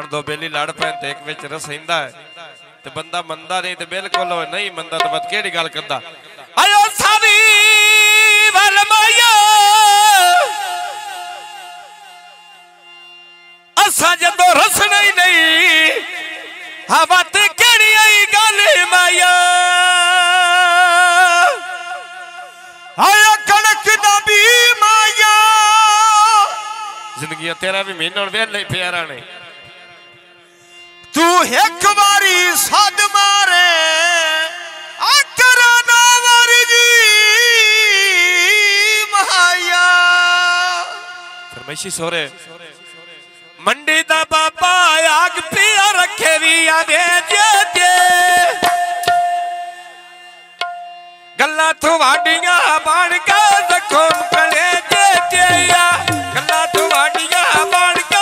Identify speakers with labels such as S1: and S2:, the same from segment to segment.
S1: दो बेली लड़ पैन ते एक विच रसैंदा है ते बंदा मंदा नहीं ते बिल्कुल नहीं मंदा तो बस केड़ी गल करदा आयो सावी वल माया असा जदों रसना ही नहीं हवा ते केड़ी आई गल माया आया कणक दा भी माया जिंदगी तेरा भी महीना वेले प्यारा ने तू एक बारी सद मारे आकरा ना वारी जी माया फरमाइशी सोरे मंडी दा बाबा आग पिया रखे भी आवे जे गल्ला थवाडियां बन के रखो कले जे गल्ला थवाडियां बन के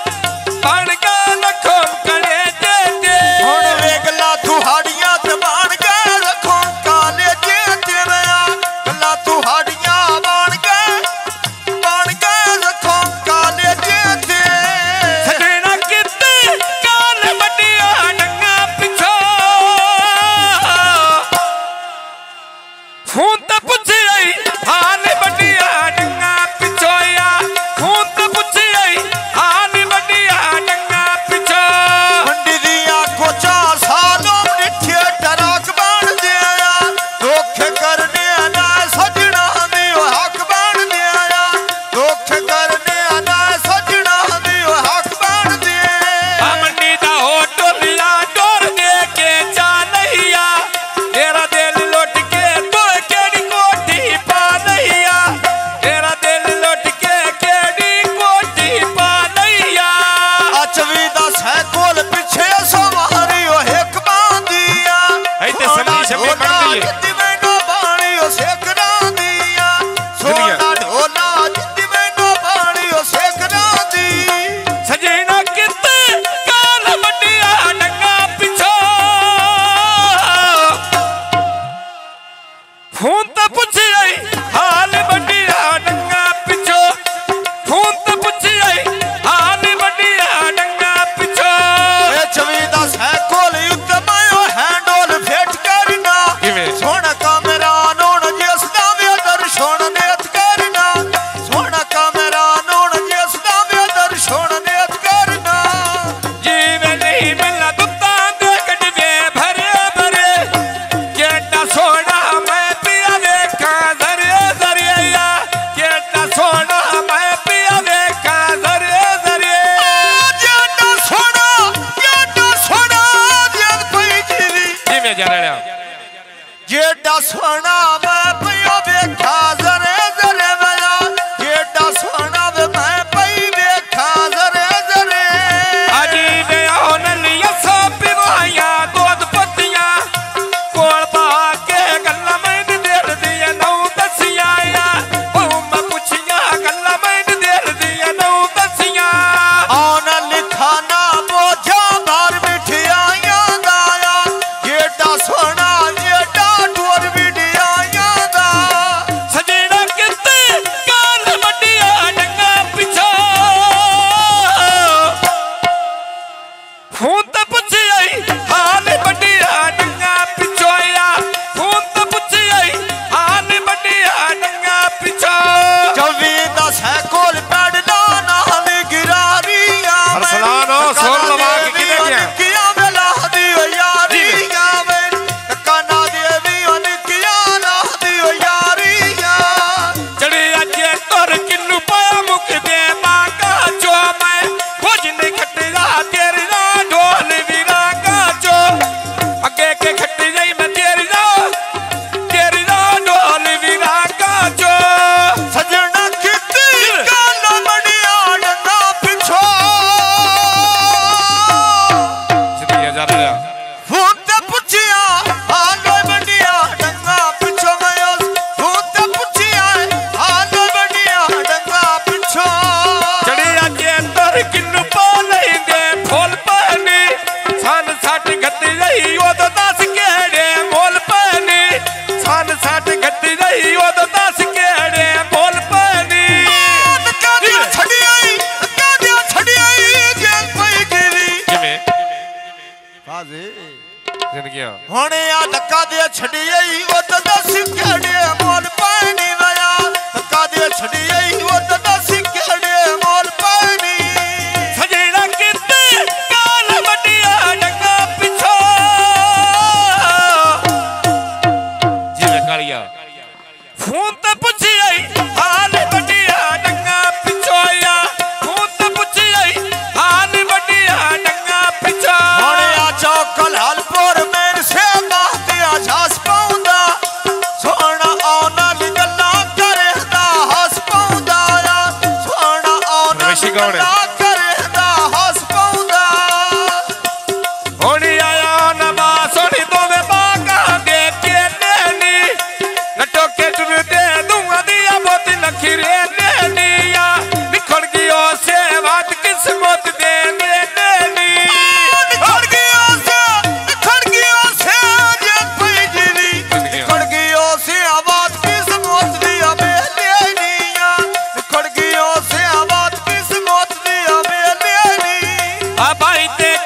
S1: रखो कले जे हुण वे गल्ला थवाडियां ते बन के रखो काले जे गल्ला थवाडियां बन के रखो काले जे सजना किते काल बड़िया डंगा पिछो खून तो पुछ आई हाल बड़िया डंगा पिछोया खून तो पुछ आई हाल बड़िया डंगा पिछो मंडी दिया को 4 सालों निठे टराक बन दिया दुख करने ना सजना दियो हक बन दिया दुख करने ना सजना दियो हक बन दिया मंडी दा हो टोलिया डोर दे के जा लहिया तेरा दिल लुट के तो केड़ी कोठी पा लहिया तेरा दिल लुट के केड़ी कोठी पा लहिया अचवी दा सैकोल पीछे सवारी ओ एक बांदिया ऐते सनी शबे मंडी जिद्दी मैनो पानी ओ सेकना दिया सोना ढोला जिद्दी मैनो पानी ओ सेकना दी सजना किते काल बड़िया डंगा पिछो खून तो पुछ आई हाल बड़िया डंगा पिछो खून तो पुछ आई हाल बड़िया डंगा पिछो ए चवीदा सैकोल युद्ध मायो हैंडोल फेट करना सोना कामेरा नोन जिस दा वे दर्शन नेत करना सोना कामेरा नोन जिस दा वे दर्शन नेत करना जीवे नहीं मिलना दुत्ता दे गडवे भरे भरे केटा सोना मैं पिया देखा जरे जरिया केटा सोना मैं पिया देखा जरे जरे केटा सोना जन पई जीवी जिਵੇਂ ਜਾ ਰਿਹਾ जेटा सोना मैं पिया देखा जरे जरे मेरा जेटा सोना मैं पई देखा जरे जरे अजीब ओन लिया सो पिवाया दूध पत्तियां कोल पा के गल्ला मैन देर दिया नौ दसिया ओ मैं पुछिया गल्ला मैन देर दिया नौ दसिया ओन लिखाना बोझा भर मिठियां दाया जेटा सोना जेटा डोर बिडियां दा सजना किते काल बड़िया डंगा पिछो खून तो पुछ आई हाल बड़िया डंगा पिछोया खून तो पुछ आई हाल बड़िया डंगा पिछो चवी दा सैकोल पैडना नाल गिरारिया अरसलानो सोर लवा के किने गया किया मेला दियो यारिया वे काना देवी अन किया
S2: धक्का दे छड़िए वो तो दस केड़े मोल पानी नया धक्का दे छड़िए वो तो दस केड़े मोल पानी
S1: सजेड़ा किते काल बटिया डंगा पिछो जी मैं कालिया फोन ते पूछी आई हाल बटिया डंगा पिछो या फोन ते पूछी आई हाल बटिया डंगा पिछो
S2: होने आ चौकल हलपुर में से बात आजास पाऊंदा सोना आना गल्ला करेदा हस पाऊंदा सोना आना गल्ला करेदा हस पाऊंदा
S1: होनी आया नमा सोनी तो में बागा दे के देनी नटो के टुर दे दूंगा दिया मोती लखीरे देनिया निखड़ गयो से बात किस्मत दे देनी भाई ते